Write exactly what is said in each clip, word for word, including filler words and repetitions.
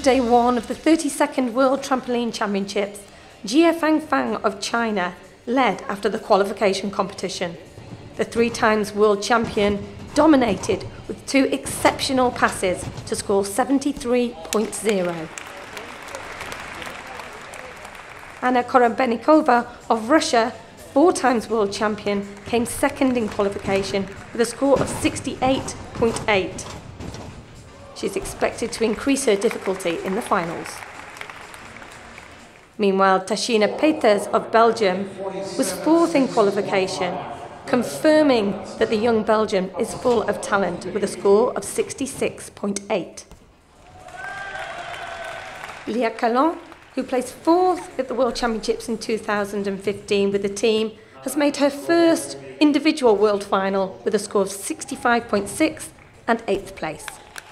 day one of the thirty-second World Trampoline Championships, Jia Fangfang of China led after the qualification competition. The three times world champion dominated with two exceptional passes to score seventy-three point zero. Anna Korabenikova of Russia, four times world champion, came second in qualification with a score of sixty-eight point eight. She's expected to increase her difficulty in the finals. Meanwhile, Tashina Peters of Belgium was fourth in qualification, confirming that the young Belgian is full of talent with a score of sixty-six point eight. Lia Calon, who placed fourth at the World Championships in two thousand fifteen with the team, has made her first individual world final with a score of sixty-five point six and eighth place.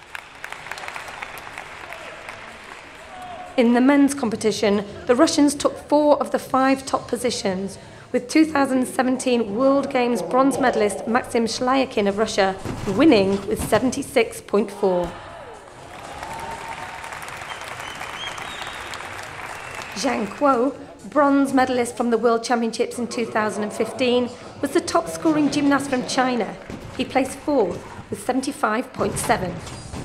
In the men's competition, the Russians took four of the five top positions, with two thousand seventeen World Games bronze medalist Maxim Shlyakin of Russia winning with seventy-six point four. Zhang Kuo, bronze medalist from the World Championships in two thousand fifteen, was the top scoring gymnast from China. He placed fourth with seventy-five point seven.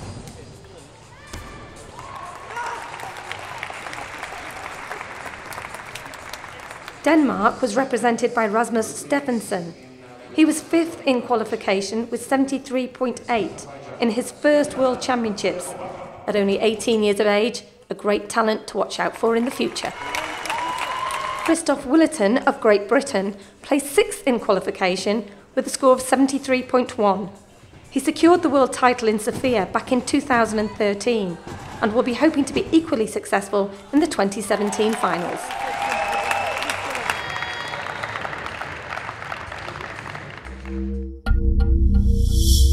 Denmark was represented by Rasmus Stephensen. He was fifth in qualification with seventy-three point eight in his first World Championships. At only eighteen years of age, a great talent to watch out for in the future. Christoph Willerton of Great Britain placed sixth in qualification with a score of seventy-three point one. He secured the world title in Sofia back in two thousand thirteen and will be hoping to be equally successful in the twenty seventeen finals. Thank you.